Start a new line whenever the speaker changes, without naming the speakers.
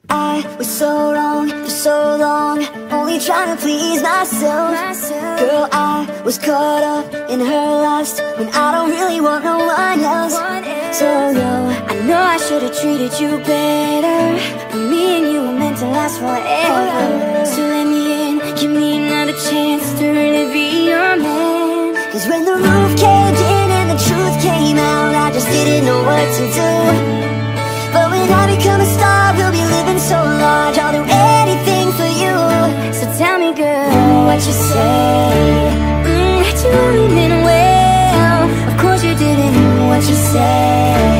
I was so wrong for so long, only trying to please myself. Girl, I was caught up in her lust when I don't really want no one else. So yo, I know I should've treated you better, but me and you were meant to last forever. So let me in, give me another chance to really be your man. Cause when the roof caved in and the truth came out, I just didn't know what to do. But when I become a star, we'll be living so large, I'll do anything for you. So tell me, girl, what you say? That you only meant well. Of course you didn't. What you say?